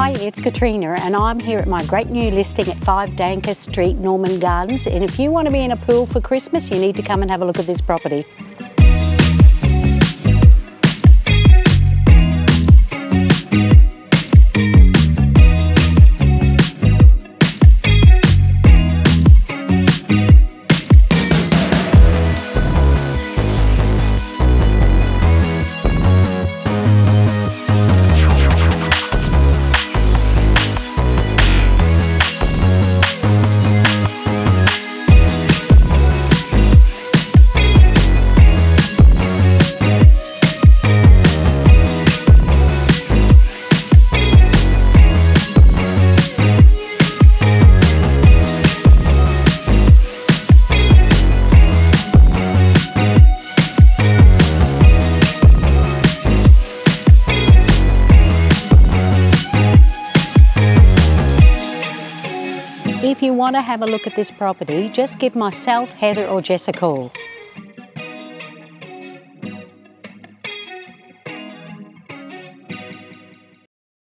Hi, it's Katrina and I'm here at my great new listing at 5 Danker Street, Norman Gardens, and if you want to be in a pool for Christmas, you need to come and have a look at this property. If you want to have a look at this property, just give myself, Heather or Jess a call.